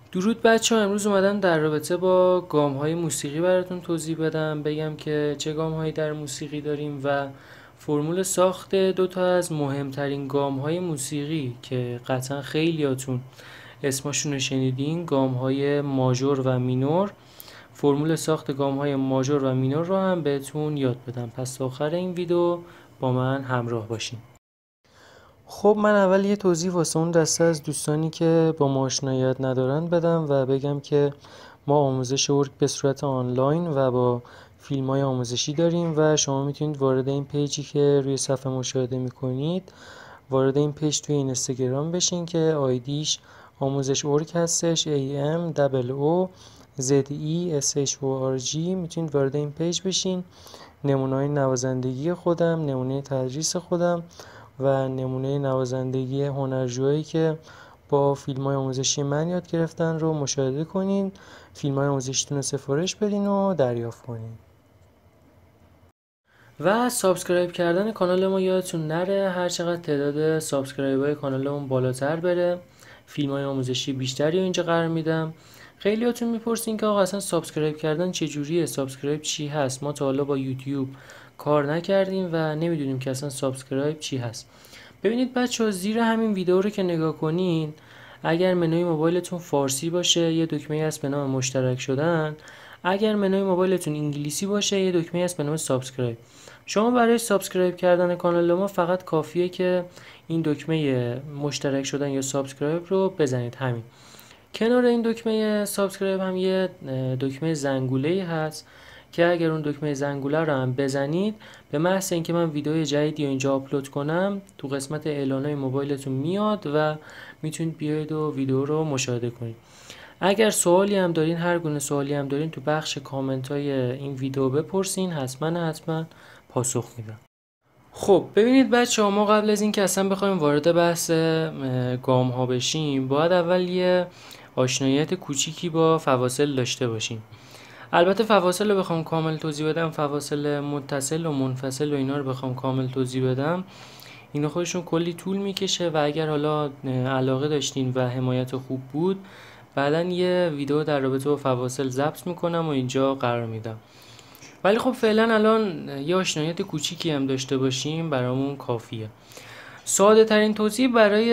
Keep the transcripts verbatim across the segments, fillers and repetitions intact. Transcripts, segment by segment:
درود بچه ها، امروز اومدم در رابطه با گام های موسیقی براتون توضیح بدم، بگم که چه گام هایی در موسیقی داریم و فرمول ساخت دوتا از مهمترین گام های موسیقی که قطعا خیلیاتون اسمشون رو شنیدین، گام های ماژور و مینور. فرمول ساخت گام های ماژور و مینور رو هم بهتون یاد بدم، پس تا آخر این ویدیو با من همراه باشین. خب من اول یه توضیح واسه اون دسته از دوستانی که با ما آشناییت ندارن بدم و بگم که ما آموزش ورک به صورت آنلاین و با فیلم های آموزشی داریم و شما میتونید وارد این پیجی که روی صفحه مشاهده میکنید وارد این پیج توی اینستاگرام بشین که آیدیش آموزش ورک هستش A M O O Z E S H O R G. میتونید وارد این پیج بشین، نمونه های نوازندگی خودم، نمونه تدریس خودم و نمونه نوازندگی هنرجویی که با فیلم های آموزشی من یاد گرفتن رو مشاهده کنین، فیلم های آموزشیتون رو سفارش بدین و دریافت کنین. و سابسکرایب کردن کانال ما یادتون نره، هر چقدر تعداد سابسکرایب های کانالمون بالاتر بره فیلم های آموزشی بیشتری اینجا قرار میدم. خیلیاتون میپرسین که آقا اصلا سابسکرایب کردن چه جوریه، سابسکرایب چی هست؟ ما تا حالا با یوتیوب کار نکردیم و نمیدونیم که اصلا سابسکرایب چی هست. ببینید بچه‌ها، زیر همین ویدیو رو که نگاه کنین، اگر منوی موبایلتون فارسی باشه یه دکمه هست به نام مشترک شدن، اگر منوی موبایلتون انگلیسی باشه یه دکمه هست به نام سابسکرایب. شما برای سابسکرایب کردن کانال ما فقط کافیه که این دکمه مشترک شدن یا سابسکرایب رو بزنید. همین کنار این دکمه سابسکرایب هم یه دکمه زنگوله‌ای هست که اگر اون دکمه زنگوله رو هم بزنید، به محض اینکه من ویدیو جدیدی رو اینجا آپلود کنم تو قسمت اعلانای موبایلتون میاد و میتونید بیاید و ویدیو رو مشاهده کنید. اگر سوالی هم دارین، هر گونه سوالی هم دارین، تو بخش کامنت های این ویدیو بپرسین، حتما حتما پاسخ میدم. خب ببینید بچه ها، ما قبل از این که اصلا بخوایم وارد بحث گام ها بشیم باید اول یه آشناییت کوچیکی با فواصل داشته باشیم. البته فواصل رو بخوام کامل توضیح بدم، فواصل متصل و منفصل و اینا رو بخوام کامل توضیح بدم، اینا خودشون کلی طول میکشه و اگر حالا علاقه داشتین و حمایت خوب بود، بعدن یه ویدیو در رابطه با فواصل ضبط میکنم و اینجا قرار میدم. ولی خب فعلا الان یه آشناییت کوچیکی هم داشته باشیم برامون کافیه. ساده ترین توضیح برای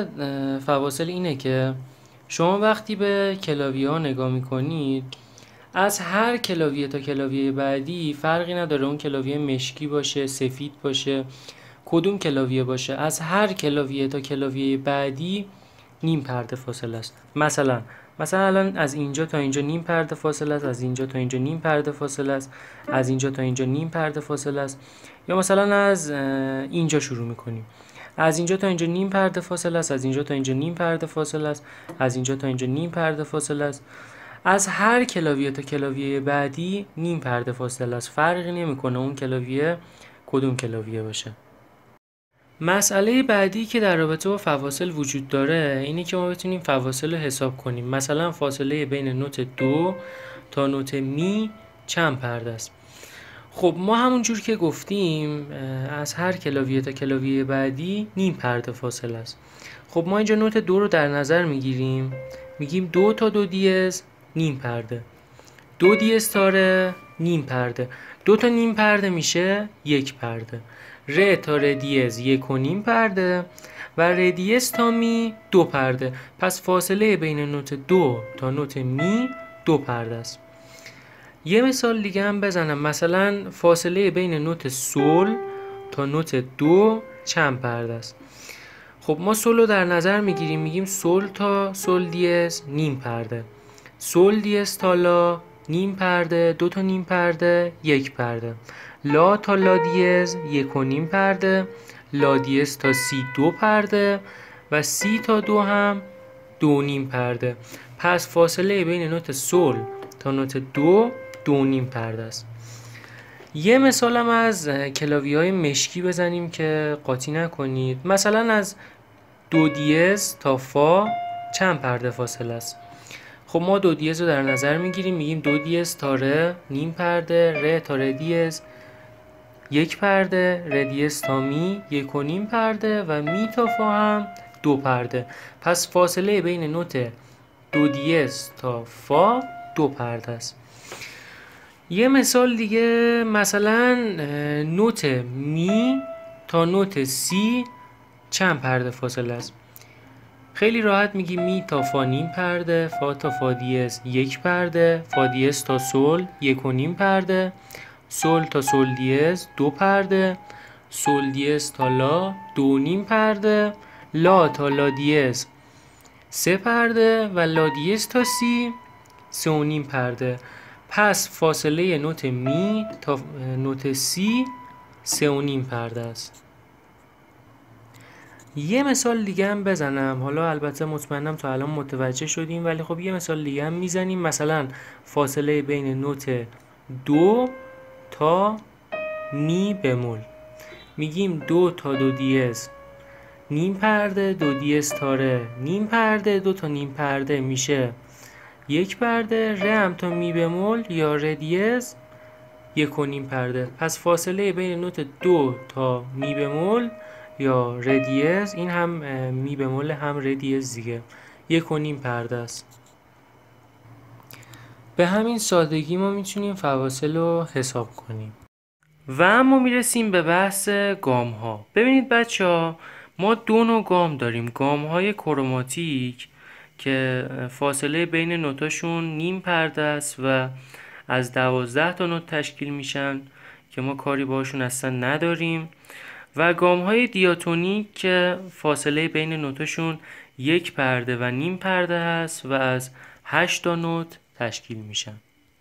فواصل اینه که شما وقتی به کلاویه ها نگاه میکنید، از هر کلاویه تا کلاویه بعدی فرقی نداره اون کلاویه مشکی باشه، سفید باشه، کدوم کلاویه باشه، از هر کلاویه تا کلاویه بعدی نیم پرده فاصله است. مثلا مثلا الان از اینجا تا اینجا نیم پرده فاصله است، از اینجا تا اینجا نیم پرده فاصله است، از اینجا تا اینجا نیم پرده فاصله است. یا مثلا از اینجا شروع میکنیم، از اینجا تا اینجا نیم پرده فاصله است، از اینجا تا اینجا نیم پرده فاصله است، از اینجا تا اینجا نیم پرده فاصله است. از هر کلاویه تا کلاویه بعدی نیم پرده فاصله است، فرقی نمیکنه اون کلاویه کدوم کلاویه باشه. مسئله بعدی که در رابطه با فواصل وجود داره اینه که ما بتونیم فواصل رو حساب کنیم. مثلا فاصله بین نوت دو تا نوت می چند پرده است؟ خب ما همون جور که گفتیم از هر کلاویه تا کلاویه بعدی نیم پرده فاصله است. خب ما اینجا نوت دو رو در نظر میگیریم، میگیم دو تا دو دیز نیم پرده، دو دیز تا ره نیم پرده، دو تا نیم پرده میشه یک پرده، ر تا ر دیز یک و نیم پرده و ر دیز تا می دو پرده. پس فاصله بین نوت دو تا نوت می دو پرده است. یه مثال دیگه هم بزنم، مثلا فاصله بین نوت سول تا نوت دو چند پرده است؟ خب ما سول رو در نظر میگیریم، میگیم سول تا سول دیز نیم پرده، سول دیز تا لا نیم پرده، دو تا نیم پرده یک پرده، لا تا لا دیز یک و نیم پرده، لا دیز تا سی دو پرده و سی تا دو هم دو نیم پرده. پس فاصله بین نوت سول تا نوت دو دو نیم پرده است. یه مثال هم از کلاویه های مشکی بزنیم که قاطی نکنید. مثلا از دو دیز تا فا چند پرده فاصله است؟ خب ما دو دیز رو در نظر میگیریم، میگیم دو دیز تا ر نیم پرده، ر تا ر دیز یک پرده، ر دیز تا می یک و نیم پرده و می تا فا هم دو پرده. پس فاصله بین نوت دو دیез تا فا دو پرده است. یه مثال دیگه، مثلا نوت می تا نوت سی چند پرده فاصله است؟ خیلی راحت میگی می تا فا نیم پرده، فا تا فا دیез یک پرده، فا دیез تا سل یک و نیم پرده، سل تا سل دیез دو پرده، سل دیез تا لا دو نیم پرده، لا تا لا دیез سه پرده و لا دیез تا سی سه و نیم پرده. پس فاصله نوت می تا نوت سی سه و نیم پرده است. یه مثال دیگه هم بزنم، حالا البته مطمئنم تا الان متوجه شدیم، ولی خب یه مثال دیگه هم میزنیم. مثلا فاصله بین نوت دو تا می بمول، میگیم دو تا دو دیез نیم پرده، دو دیез تا ره نیم پرده، دو تا نیم پرده میشه یک پرده، ره هم تا می بمول یا ره دیез یک و نیم پرده. پس فاصله بین نوت دو تا می بمول یا ره دیез، این هم می بمول هم ره دیز دیگه، یک و نیم پرده است. به همین سادگی ما میتونیم فواصل رو حساب کنیم. و اما میرسیم به بحث گام ها. ببینید بچه ها، ما دو نوع گام داریم. گام های کروماتیک که فاصله بین نوتاشون نیم پرده است و از دوازده تا نوت تشکیل میشن که ما کاری باشون اصلا نداریم، و گام های دیاتونیک که فاصله بین نوتاشون یک پرده و نیم پرده هست و از هشت تا نوت تشکیل میشن.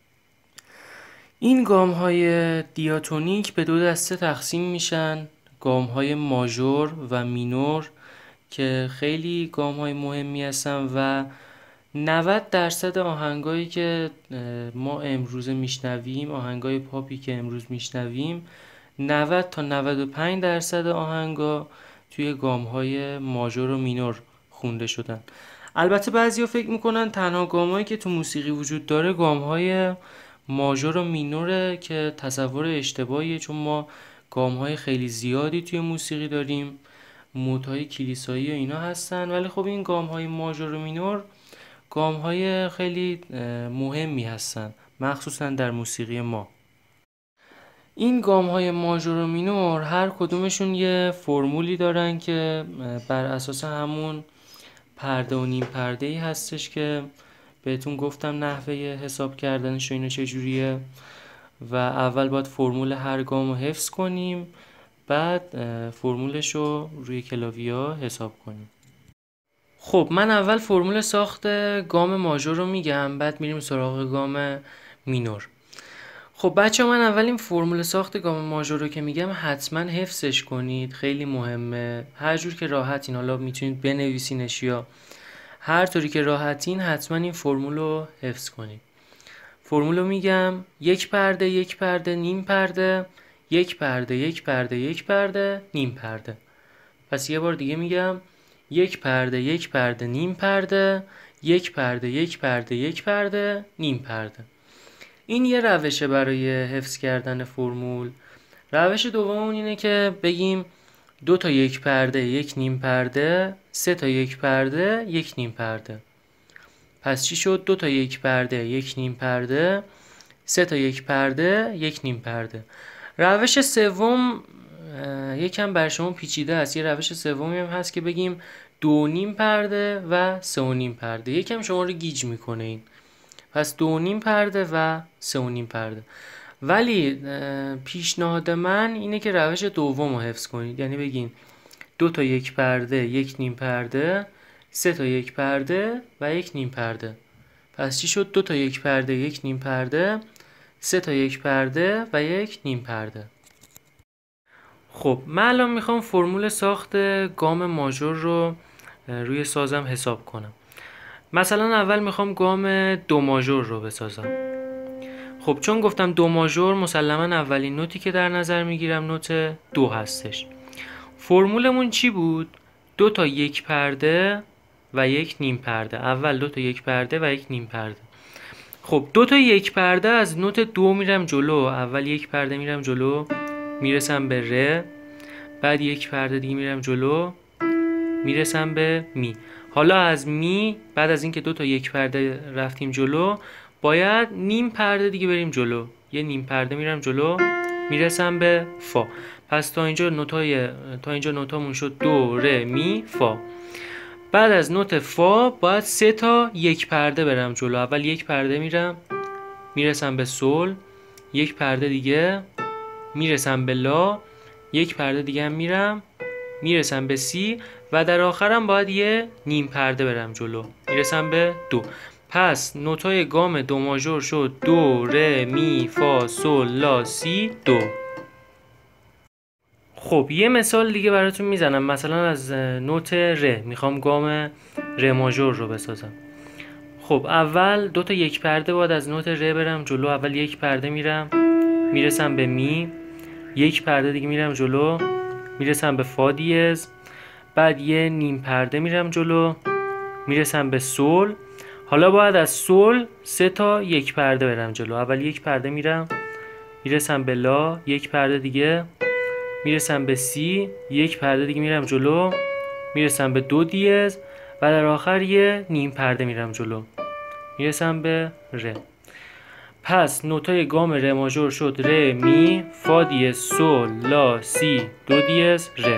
این گام های دیاتونیک به دو دسته تقسیم میشن، گام های ماژور و مینور که خیلی گام های مهمی هستن و نود درصد آهنگایی که ما امروز میشنویم، آهنگای پاپی که امروز میشنویم، نود تا نود و پنج درصد آهنگا توی گام های ماژور و مینور خونده شدن. البته بعضیا فکر میکنن تنها گامایی که تو موسیقی وجود داره گام های ماژور و مینوره که تصور اشتباهیه، چون ما گام های خیلی زیادی توی موسیقی داریم، مودهای کلیسایی و اینا هستن، ولی خب این گام های ماژور و مینور گام های خیلی مهمی هستن، مخصوصا در موسیقی ما. این گام های ماژور و مینور هر کدومشون یه فرمولی دارن که بر اساس همون پرده و نیم پرده ای هستش که بهتون گفتم نحوه حساب کردنش و اینا چجوریه، و اول باید فرمول هر گام رو حفظ کنیم، بعد فرمولش رو روی کلاویا حساب کنیم. خب من اول فرمول ساخت گام ماژور رو میگم، بعد میریم سراغ گام مینور. خب بچه من اول این فرمول ساخت گام ماژور رو که میگم حتما حفظش کنید، خیلی مهمه. هر جور که راحتین، حالا میتونید بنویسینش یا هر طوری که راحتین، حتما این فرمول رو حفظ کنید. فرمول رو میگم: یک پرده یک پرده نیم پرده، یک پرده یک پرده یک پرده نیم پرده. پس یه بار دیگه میگم: یک پرده یک پرده نیم پرده، یک پرده یک پرده یک پرده نیم پرده. این یه روشه برای حفظ کردن فرمول. روش دوممون اینه که بگیم دو تا یک پرده یک نیم پرده، سه تا یک پرده یک نیم پرده. پس چی شد؟ دو تا یک پرده یک نیم پرده، سه تا یک پرده یک نیم پرده. روش سوم یکم بر شما پیچیده است. یه روش سومی هم هست که بگیم دو نیم پرده و سه و نیم پرده. یکم شما رو گیج میکنه این. پس دو نیم پرده و سه و نیم پرده. ولی پیشنهاد من اینه که روش دوم رو حفظ کنید، یعنی بگین دو تا یک پرده یک نیم پرده، سه تا یک پرده و یک نیم پرده. پس چی شد؟ دو تا یک پرده یک نیم پرده، سه تا یک پرده و یک نیم پرده. خب من الان میخوام فرمول ساخت گام ماژور رو روی سازم حساب کنم. مثلا اول میخوام گام دو ماژور رو بسازم. خب چون گفتم دو ماژور، مسلما اولین نوتی که در نظر میگیرم نوت دو هستش. فرمولمون چی بود؟ دو تا یک پرده و یک نیم پرده. اول دو تا یک پرده و یک نیم پرده. خب دو تا یک پرده از نوت دو میرم جلو، اول یک پرده میرم جلو میرسم به ره، بعد یک پرده دیگه میرم جلو میرسم به می. حالا از می بعد از اینکه دو تا یک پرده رفتیم جلو باید نیم پرده دیگه بریم جلو. یه نیم پرده میرم جلو میرسم به فا. پس تا اینجا نوتای تا اینجا نوتامون شد دو ره می فا. بعد از نوت فا باید سه تا یک پرده برم جلو. اول یک پرده میرم میرسم به سول، یک پرده دیگه میرسم به لا، یک پرده دیگه هم میرم میرسم به سی و در آخرم باید یه نیم پرده برم جلو میرسم به دو. پس نوتای گام دو ماژور شد دو ره می فا سول لا سی دو. خب یه مثال دیگه براتون میزنم. مثلا از نوت ره میخوام گام ره ماژور رو بسازم. خب اول دو تا یک پرده باید از نوت ره برم جلو. اول یک پرده میرم میرسم به می، یک پرده دیگه میرم جلو میرسم به فا دیز، بعد یه نیم پرده میرم جلو میرسم به سول. حالا باید از سول سه تا یک پرده برم جلو. اول یک پرده میرم میرسم به لا، یک پرده دیگه میرسم به سی، یک پرده دیگه میرم جلو میرسم به دو دیز و در آخر یه نیم پرده میرم جلو میرسم به ره. پس نوتای گام ره ماژور شد ره می فا دیز سول لا سی دو دیز ره.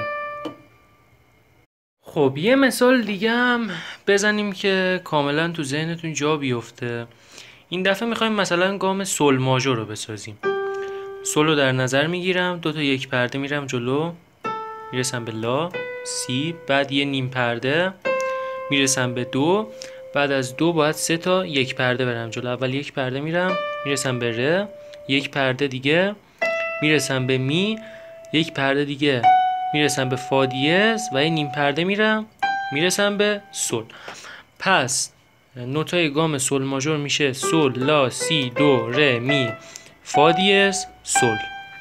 خب یه مثال دیگه هم بزنیم که کاملا تو ذهنتون جا بیفته. این دفعه میخوایم مثلا گام سول ماژور رو بسازیم. سول رو در نظر میگیرم، دو تا یک پرده میرم جلو میرسم به لا سی، بعد یه نیم پرده میرسم به دو. بعد از دو باید سه تا یک پرده برم جلو. اول یک پرده میرم میرسم به ره، یک پرده دیگه میرسم به می، یک پرده دیگه میرسم به فا دیز و یه نیم پرده میرم میرسم به سول. پس نوتای گام سول ماژور میشه سول لا سی دو ره می فا دیز سول.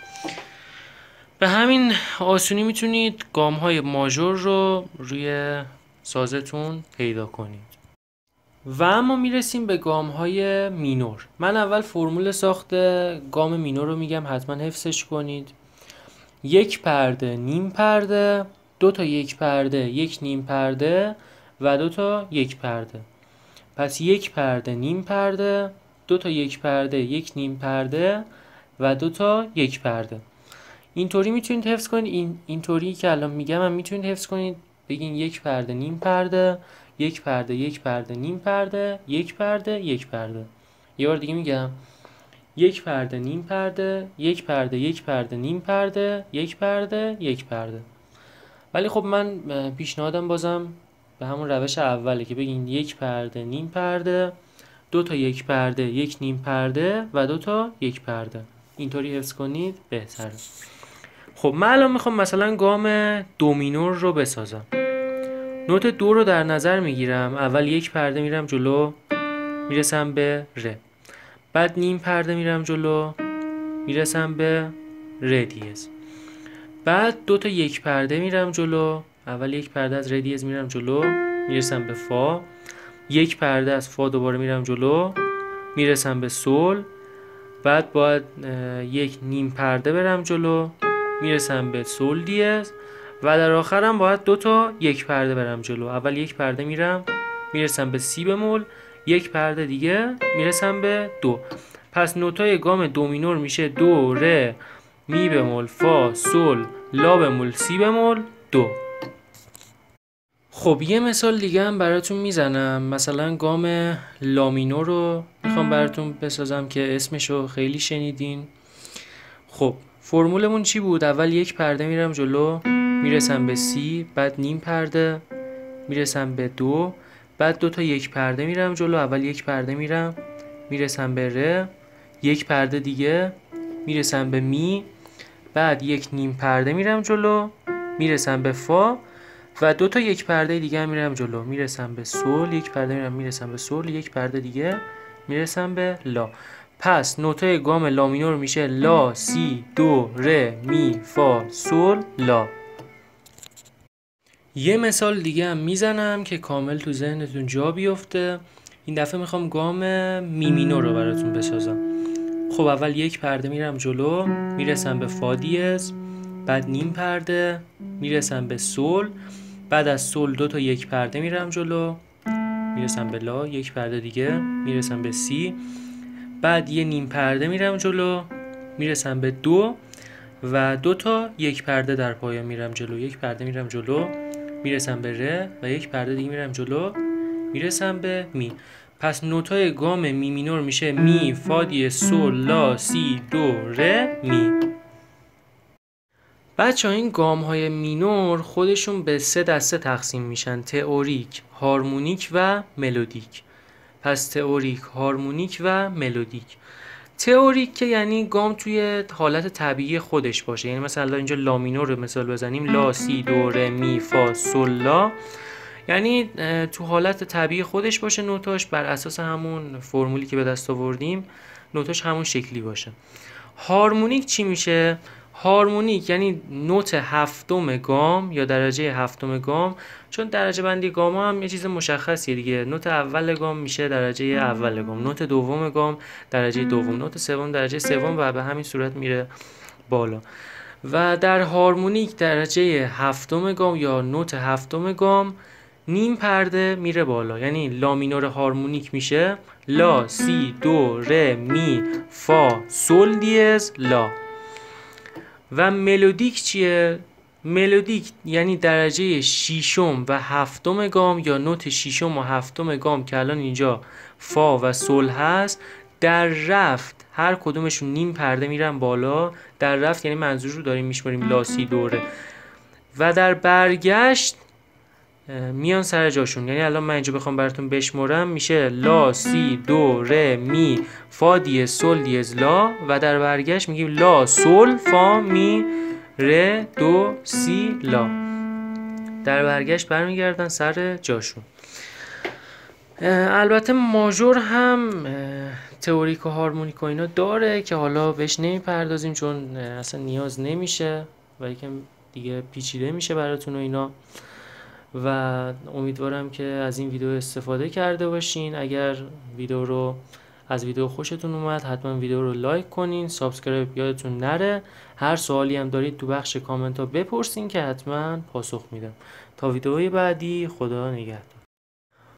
به همین آسونی میتونید گام های ماژور رو روی سازتون پیدا کنید. و اما میرسیم به گام های مینور. من اول فرمول ساخت گام مینور رو میگم، حتما حفظش کنید. یک پرده نیم پرده، دو تا یک پرده یک نیم پرده و دو تا یک پرده. پس یک پرده نیم پرده، دو تا یک پرده یک نیم پرده و دو تا یک پرده. اینطوری میتونید حفظ کنید. این اینطوری که الان میگم هم میتونید حفظ کنید. بگین یک پرده نیم پرده، یک پرده یک پرده نیم پرده، یک پرده یک پرده. یه بار دیگه میگم یک پرده نیم پرده، یک پرده یک پرده نیم پرده، یک پرده یک پرده. ولی خب من پیشنهادم بازم به همون روش اوله که بگین یک پرده نیم پرده، دو تا یک پرده یک نیم پرده و دو تا یک پرده. اینطوری حفظ کنید بهتره. خب من الان میخوام مثلا گام دو مینور رو بسازم. نوت دو رو در نظر میگیرم. اول یک پرده میرم جلو میرسم به ره، بعد نیم پرده میرم جلو میرسم به ره دیز، بعد دو تا یک پرده میرم جلو. اول یک پرده از ره دیز میرم جلو میرسم به فا، یک پرده از فا دوباره میرم جلو میرسم به سول، بعد باید یک نیم پرده برم جلو میرسم به سول دیز و در آخرم باید دو تا یک پرده برم جلو. اول یک پرده میرم میرسم به سی بمول، یک پرده دیگه میرسم به دو. پس نوتای گام دو مینور میشه دو ره می بمول فا سول لا بمول سی بمول دو. خب یه مثال دیگه هم براتون میزنم. مثلا گام لا مینور رو میخوام براتون بسازم که اسمشو خیلی شنیدین. خب فرمولمون چی بود؟ اول یک پرده میرم جلو میرسم به سی، بعد نیم پرده میرسم به دو، بعد دو تا یک پرده میرم جلو. اول یک پرده میرم میرسم به ره، یک پرده دیگه میرسم به می، بعد یک نیم پرده میرم جلو میرسم به فا و دو تا یک پرده دیگه میرم جلو میرسم به سول، یک پرده میرم میرسم به سول، یک پرده دیگه میرسم به لا. پس نوتای گام لا مینور میشه لا سی دو ره می فا سول لا. یه مثال دیگه هم میزنم که کامل تو ذهنتون جا بیفته. این دفعه میخوام گام می مینور رو براتون بسازم. خب اول یک پرده میرم جلو میرسم به فا دیز، بعد نیم پرده میرسم به سول، بعد از سل دو تا یک پرده میرم جلو، میرسم به لا، یک پرده دیگه میرسم به سی، بعد یه نیم پرده میرم جلو، میرسم به دو و دو تا یک پرده در پایان میرم جلو، یک پرده میرم جلو، میرسم به ر و یک پرده دیگه میرم جلو، میرسم به می. پس نوتای گام می مینور میشه می، فا دیز، سل، لا، سی، دو، ر، می. بچه ها این گام های مینور خودشون به سه دسته تقسیم میشن: تئوریک، هارمونیک و ملودیک. پس تئوریک، هارمونیک و ملودیک. تئوریک که یعنی گام توی حالت طبیعی خودش باشه، یعنی مثلا اینجا لا مینور رو مثال بزنیم، لا، سی، دو، ر، می، فا، سل، لا، یعنی تو حالت طبیعی خودش باشه نوتاش، بر اساس همون فرمولی که به دست آوردیم نوتاش همون شکلی باشه. هارمونیک چی میشه؟ هارمونیک یعنی نوت هفتم گام یا درجه هفتم گام، چون درجه بندی گام هم یه چیز مشخصیه دیگه. نوت اول گام میشه درجه اول گام، نوت دوم گام درجه دوم، نوت سوم درجه سوم و به همین صورت میره بالا. و در هارمونیک درجه هفتم گام یا نوت هفتم گام نیم پرده میره بالا، یعنی لا مینور هارمونیک میشه لا، سی، دو، ر، می، فا، سل دیز، لا. و ملودیک چیه؟ ملودیک یعنی درجه ششم و هفتم گام یا نوت ششم و هفتم گام که الان اینجا فا و سل هست، در رفت هر کدومشون نیم پرده میرن بالا. در رفت یعنی منظور رو داریم میشماریم لا، سی، دو، ر، و در برگشت میان سر جاشون. یعنی الان من اینجا بخوام براتون بشمارم میشه لا، سی، دو، ر، می، فا دیز، سل دیز، لا، و در برگشت میگیم لا، سل، فا، می، ر، دو، سی، لا. در برگشت برمیگردن سر جاشون. البته ماژور هم تئوریک و هارمونیک و اینا داره که حالا بهش نمیپردازیم چون اصلا نیاز نمیشه و یکم دیگه پیچیده میشه براتون و اینا. و امیدوارم که از این ویدیو استفاده کرده باشین. اگر ویدیو رو از ویدیو خوشتون اومد حتما ویدیو رو لایک کنین، سابسکرایب یادتون نره. هر سوالی هم دارید تو بخش کامنت ها بپرسین که حتما پاسخ میدم. تا ویدیوی بعدی، خدا نگهدار.